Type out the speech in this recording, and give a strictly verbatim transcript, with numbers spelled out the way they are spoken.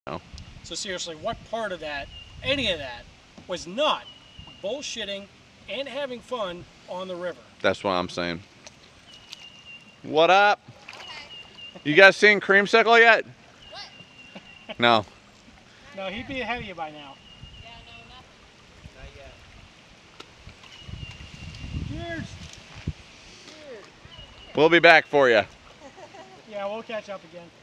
No. So seriously, what part of that, any of that, was not bullshitting and having fun on the river? That's what I'm saying. What up? You guys seen Creamsicle yet? What? No. No, he'd be ahead of you by now. Yeah, no, nothing. Not yet. Cheers. Cheers. We'll be back for you. Yeah, we'll catch up again.